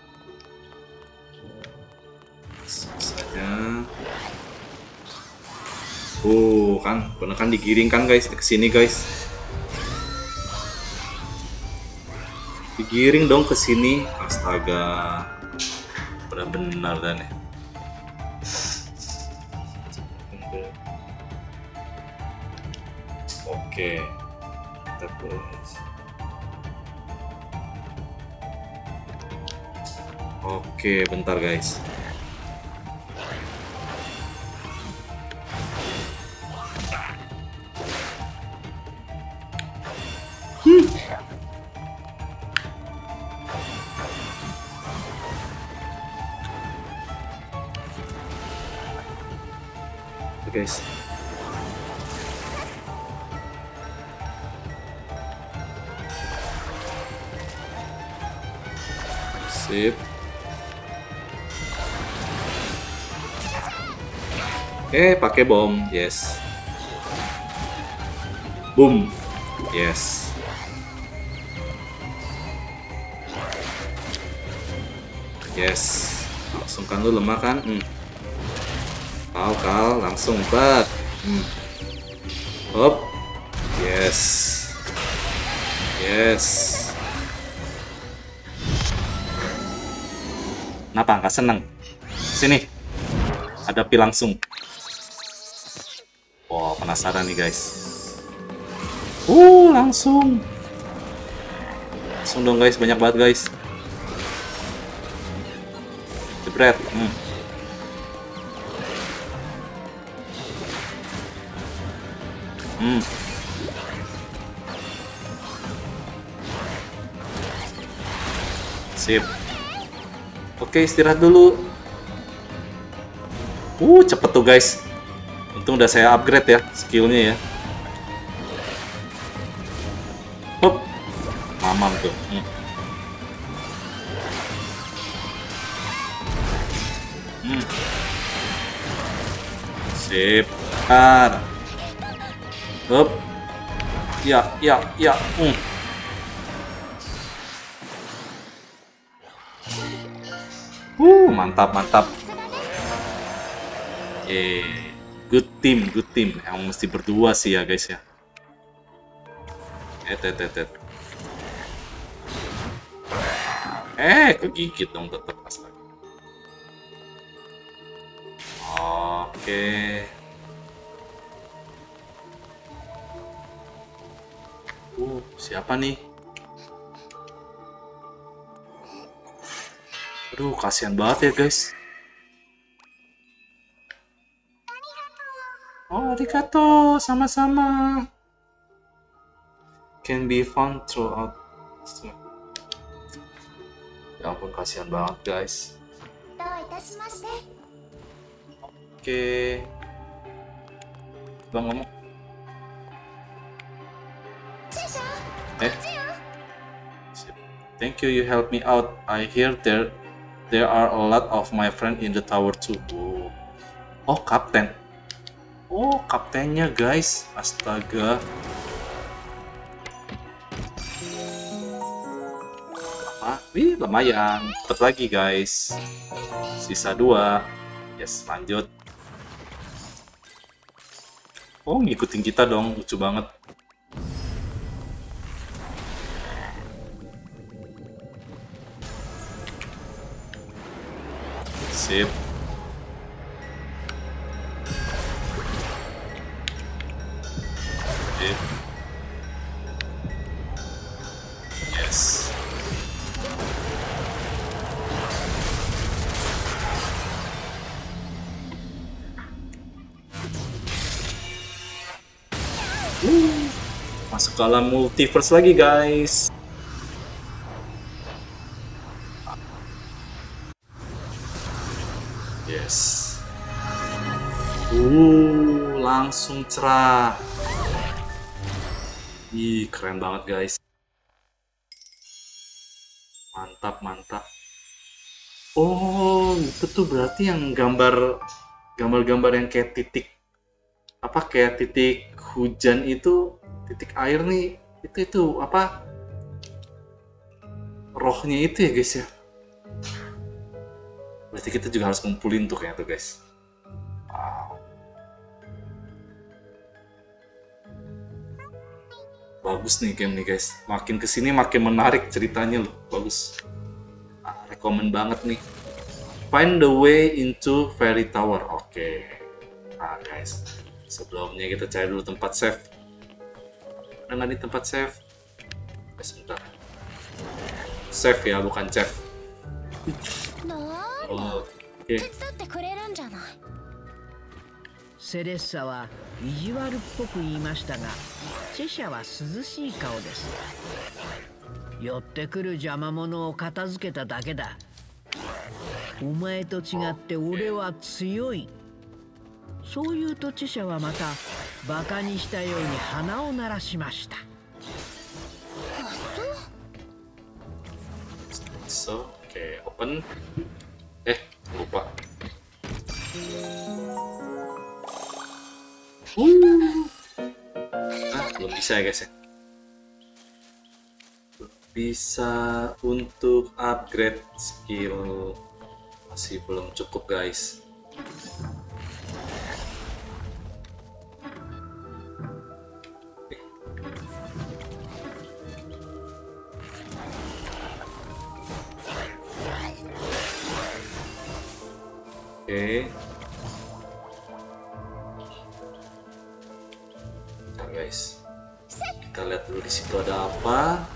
Saja. Kan, bener kan digiring kan guys ke sini guys. Digiring dong ke sini. Astaga. Benar-benar dan ya. Oke. Terus. Oke, bentar guys. Guys. Sip. Pakai bom. Yes. Boom. Yes. Yes. Langsung kan lu lemah kan? Kal, langsung bat. Hop. Yes. Yes. Kenapa nggak seneng? Sini. Hadapi langsung. Wow, penasaran nih guys. Langsung. Langsung dong guys, banyak banget guys. Jebret. Sip. Oke, istirahat dulu. Cepet tuh guys. Untung udah saya upgrade ya skillnya ya. Hop. Mamam tuh. Sip. Hop. Ya. Mantap. Good team. Emang mesti berdua sih ya guys ya. Kegigit dong tetap pas lagi. Oke. Siapa nih? Aduh, kasihan banget ya guys. Arigato, sama-sama. Can be found throughout. Ya ampun, kasihan banget guys. どういたしまして。 Oke. Bang ngomong. チェシャ、 Eh? こっちよ。 Thank you, you helped me out. I hear there are a lot of my friend in the tower too. Oh, kapten. Oh, kaptennya guys. Astaga. Wih, lumayan. Dapat lagi guys. Sisa 2. Yes, lanjut. Oh, ngikutin kita dong. Lucu banget. Sip. Sip. Yes. Masuk ke alam multiverse lagi guys. Yes. Langsung cerah. Ih, keren banget guys. Mantap, mantap. Oh, itu tuh berarti yang gambar-gambar yang kayak titik apa, kayak titik hujan itu, titik air nih, itu apa, rohnya itu ya guys ya. Berarti kita juga harus ngumpulin tuh kayaknya tuh guys. Wow. Bagus nih game nih guys. Makin kesini makin menarik ceritanya loh. Bagus. Rekomen banget nih. Find the way into Fairy Tower. Oke. Nah guys, sebelumnya kita cari dulu tempat save. Ada nggak nih tempat save? Sebentar. Save ya, bukan chef. Oh, oke. 手伝ってくれるんじゃない。 セレッサは意地悪っぽく言いましたが、チェシャは涼しい顔です。寄ってくる邪魔者を片付けただけだ。お前と違って俺は強い。そう言うとチェシャはまたバカにしたように鼻を鳴らしました。 So, oke, open. Lupa. Belum bisa ya guys ya. Bisa untuk upgrade skill, masih belum cukup guys. Oke. Nah guys, kita lihat dulu di situ ada apa.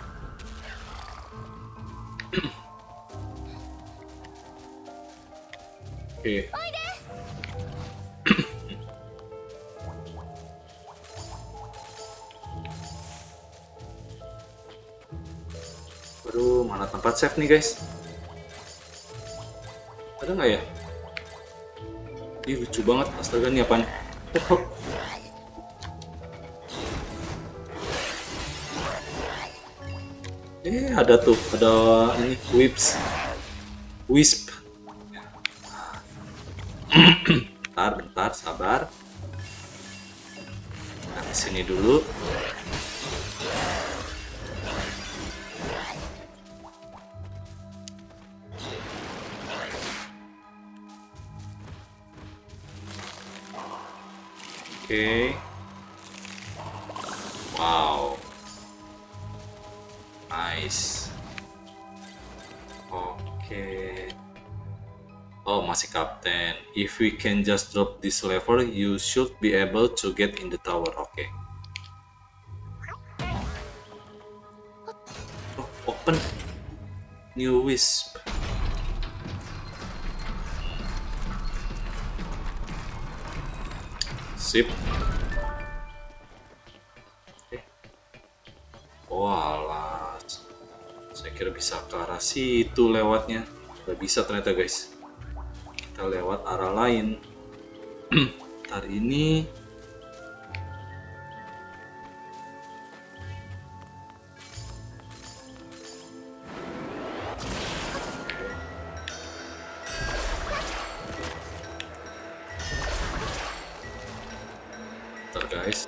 Oke. Aduh, mana tempat save nih guys? Ada nggak ya? Ih, lucu banget, astaga, nih apaan? Ada tuh, ada ini wisp. Bentar, sabar. Nah, sini dulu. Oke. Wow. Nice. Oke. Oh, masih kapten. If we can just drop this lever, you should be able to get in the tower. Oke. Oh, open. New wisp. Sip. Walah, saya kira bisa ke arah situ lewatnya. Gak bisa ternyata guys. Kita lewat arah lain. Ntar ini. Ntar guys.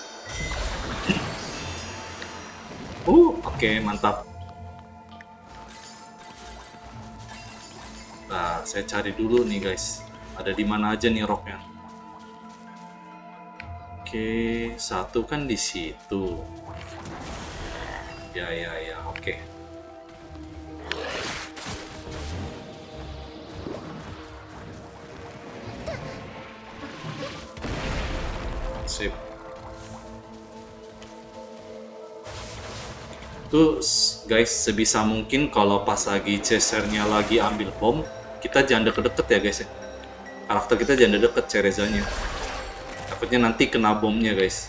Oke, mantap. Nah, saya cari dulu nih guys. Ada di mana aja nih rocknya? Oke, satu kan di situ. Ya, oke. Sip. Tuh guys, sebisa mungkin kalau pas lagi chasernya lagi ambil bom, kita jangan deket-deket ya guys ya. Karakter kita jangan deket Cerezanya. Takutnya nanti kena bomnya guys.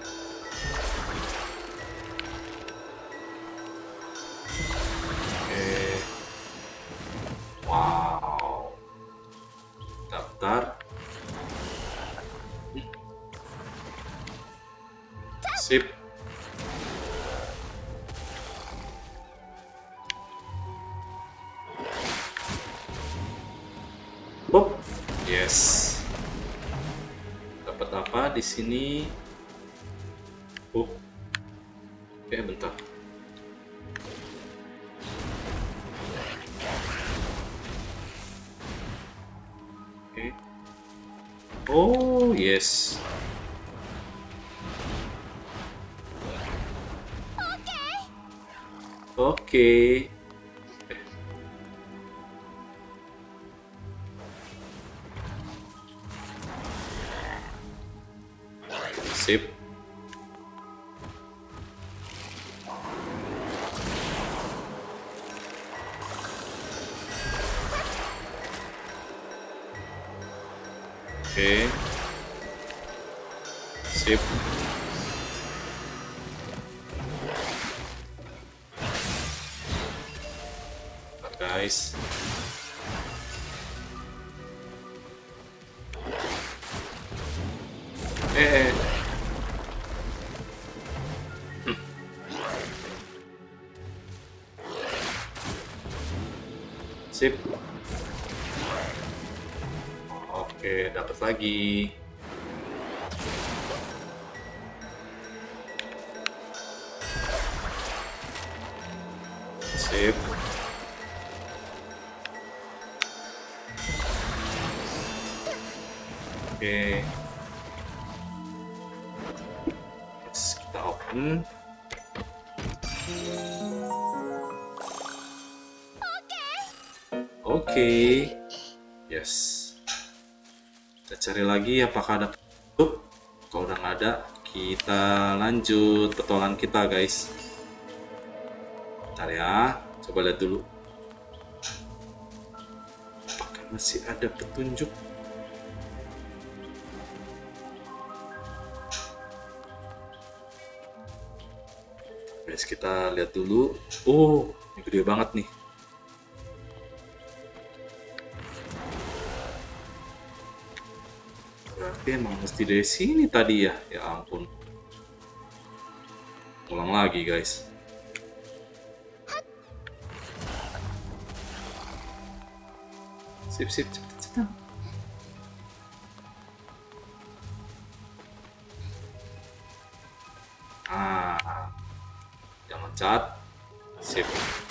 Oke. Wow. Daftar. Sip. Pop. Yes. Dapat apa di sini? Bentar. Oke. Oh, yes. Oke. Sip. Oke. Sip. Guys. Sip. Oke, dapat lagi. Sip. Oke. Yes, kita open. Oke. Yes. Kita cari lagi apakah ada penutup. Kalau udah nggak ada, kita lanjut petualangan kita, guys. Bentar ya, coba lihat dulu. Apakah masih ada petunjuk? Guys, kita lihat dulu. Oh, ini gede banget nih. Berarti emang mesti dari sini tadi ya. Ya ampun. Ulang lagi, guys. Sip, cepet. Jangan cat. Sip.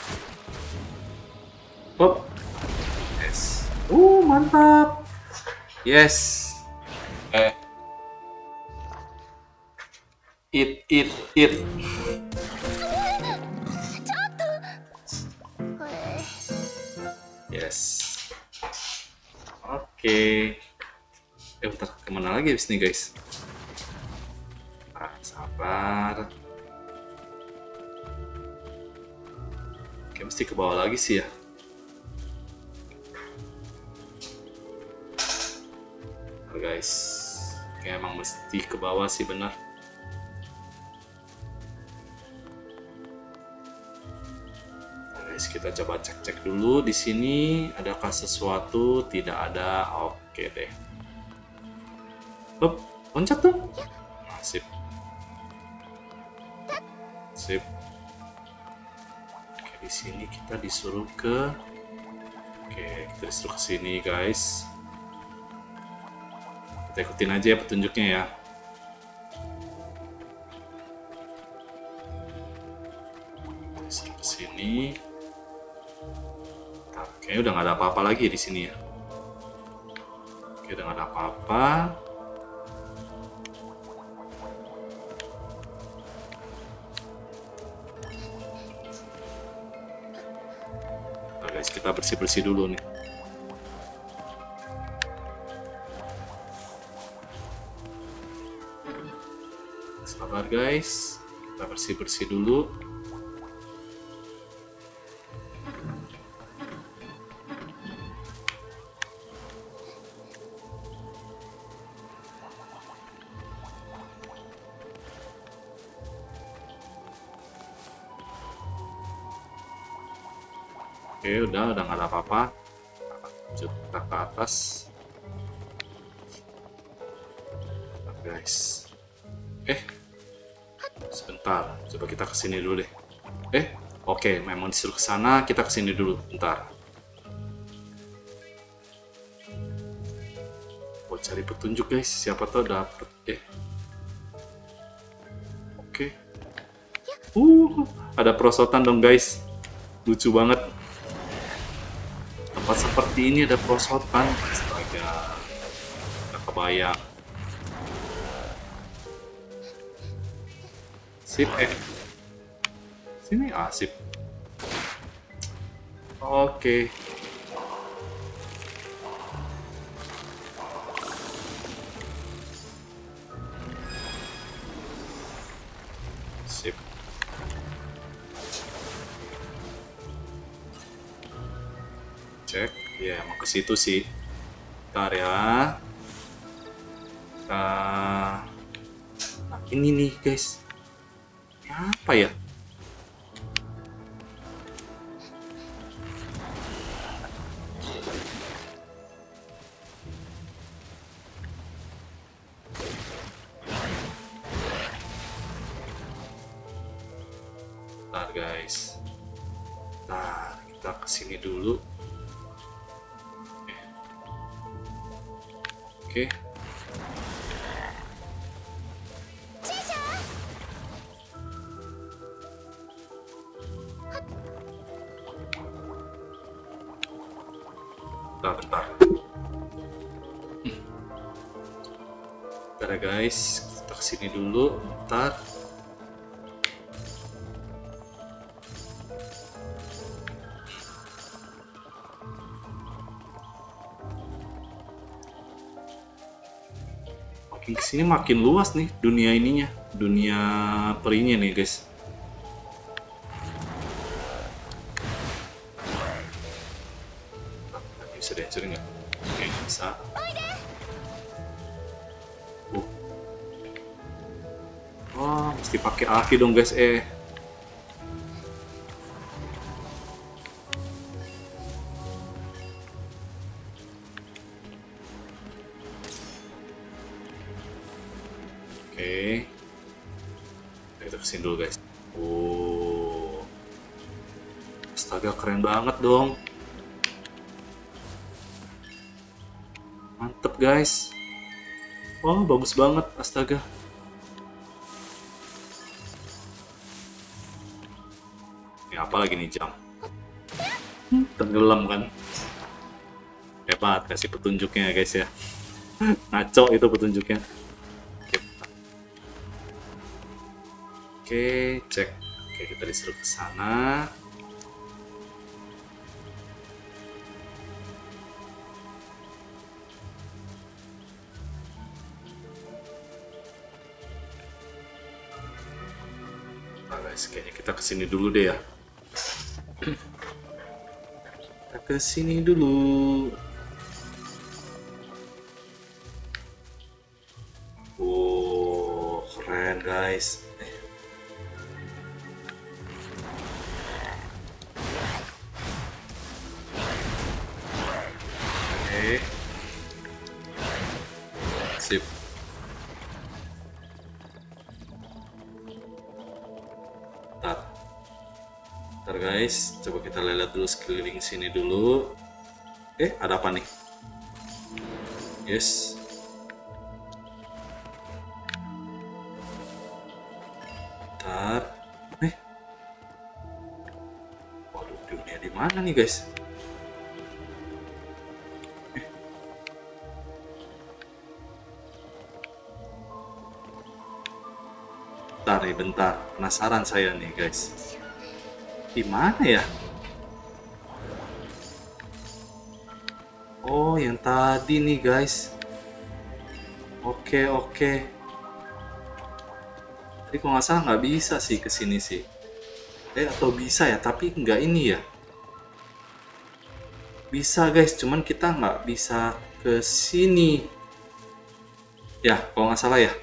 Pop. Yes. Mantap. Yes. Eat. Yes. Oke. Bentar, kemana lagi abis ini, guys? Sabar. Oke, mesti ke bawah lagi sih ya. Bentar, guys. Oke, emang mesti ke bawah sih, benar. Guys, kita coba cek-cek dulu di sini adakah sesuatu. Tidak ada. Oke deh. Hop, loncat tuh. Nah, sip. Sip. Oke, di sini kita disuruh ke. Oke, kita disuruh ke sini, guys. Kita ikutin aja ya petunjuknya ya. Disuruh ke sini. Kayaknya udah nggak ada apa-apa lagi di sini ya. Oke, udah nggak ada apa-apa. Nah, guys, kita bersih-bersih dulu nih. Sabar guys, kita bersih-bersih dulu. Oke, udah nggak ada apa-apa. Lanjut kita ke atas. Nah, guys. Sebentar, coba kita kesini dulu deh. Oke, memang disuruh ke sana, kita kesini dulu, bentar. Buat cari petunjuk guys, siapa tahu dapet. Oke. Ada perosotan dong guys, lucu banget. Tempat seperti ini ada perosotan, astaga, nggak kebayang. Sip, sini sip. Oke. Sip. Cek, ya emang ke situ sih. Bentar ya. Nah, ini nih guys. Apa ya? Bentar guys. Nah, kita kesini dulu. Oke. Bentar. Bentar ya guys, kita kesini dulu, bentar. Makin kesini makin luas nih dunia ininya, dunia perinya nih guys. Bisa dihancurin nggak? Oke, bisa. Wah, mesti pakai aki dong guys. Oke. Kita kesini dulu guys. Astaga, keren banget dong. Mantep guys. Oh, bagus banget, astaga. Ini apa lagi nih, jam? Tenggelam kan? Hebat, kasih petunjuknya guys ya. Ngaco itu petunjuknya. Oke, cek. Oke, kita disuruh ke sana. Guys, kayaknya kita kesini dulu deh ya. Kita kesini dulu. guys. Oke. Sip. Bentar guys, coba kita lihat dulu sekeliling sini dulu. Ada apa nih? Yes. Bentar. Waduh, dunia di mana nih guys? Bentar. Penasaran saya nih guys. Di mana ya? Oh, yang tadi nih guys. Oke. Tadi kalau nggak salah nggak bisa sih ke sini sih. Atau bisa ya, tapi nggak ini ya. Bisa guys, cuman kita nggak bisa ke sini. Ya, kalau nggak salah ya.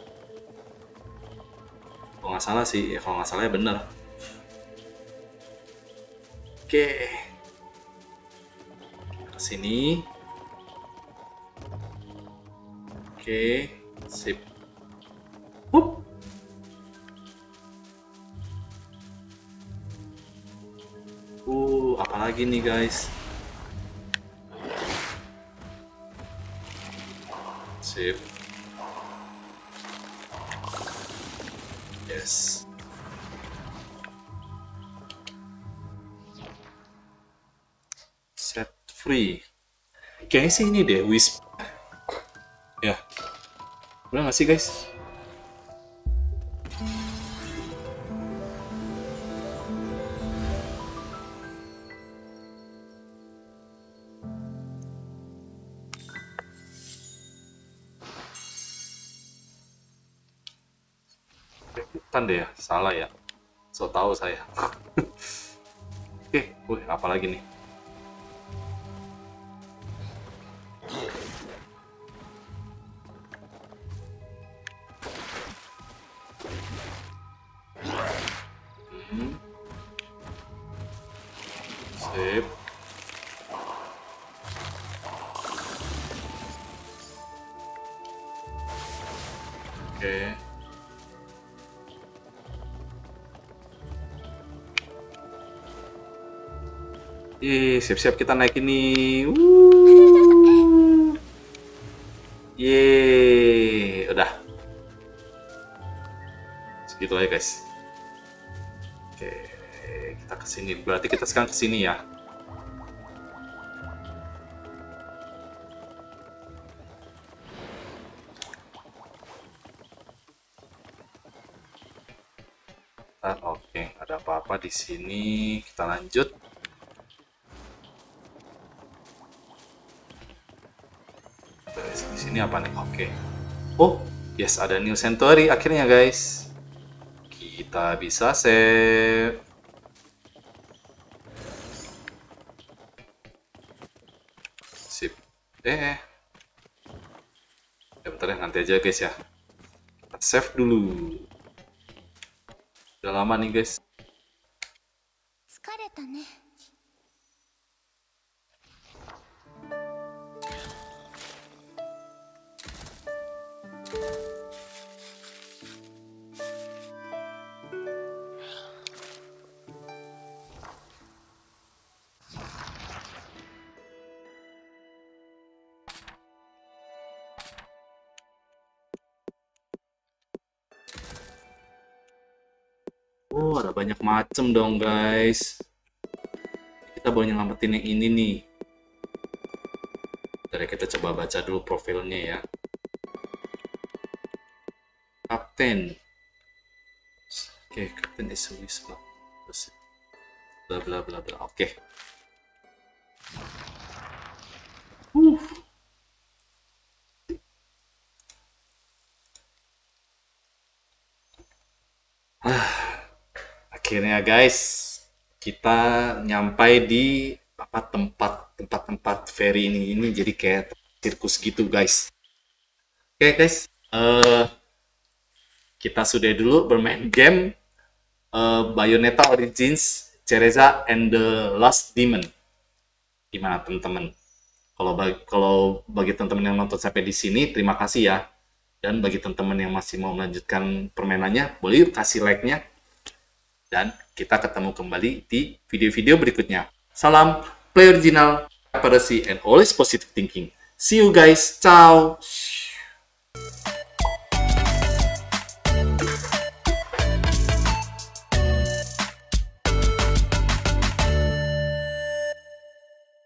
Kalau nggak salah sih, kalau nggak salah ya bener. Oke. Ke sini. Oke, sip. Apalagi nih guys. Sip. Yes. Set free. Kayaknya sih ini deh, Wisp. Ya. Udah nggak sih guys? Kan deh ya, salah ya. So tahu saya. Oke, apa lagi nih? Sip. Oke. Siap-siap kita naik ini. Yeay, udah. Segitu aja guys. Oke, kita kesini. Berarti kita sekarang kesini ya. Oke, ada apa-apa di sini. Kita lanjut. Di sini apa nih? Oke. Oh, yes, ada new sanctuary akhirnya guys. Kita bisa save. Sip. Ya bentar ya, nanti aja guys ya. Kita save dulu. Udah lama nih guys. Oh, ada banyak macem dong guys. Kita boleh nyelamatin yang ini nih. Dari kita coba baca dulu profilnya ya. Kapten. Oke, Kapten is a whisper. Bla bla bla bla. Oke. Akhirnya guys, kita nyampai di tempat ferry ini jadi kayak sirkus gitu guys. Oke guys, kita sudah dulu bermain game Bayonetta Origins, Cereza and the Last Demon. Gimana teman-teman? Kalau bagi teman-teman yang nonton sampai di sini, terima kasih ya. Dan bagi teman-teman yang masih mau melanjutkan permainannya, boleh yuk kasih like-nya. Dan kita ketemu kembali di video-video berikutnya. Salam play original, piracy, and always positive thinking. See you guys, ciao.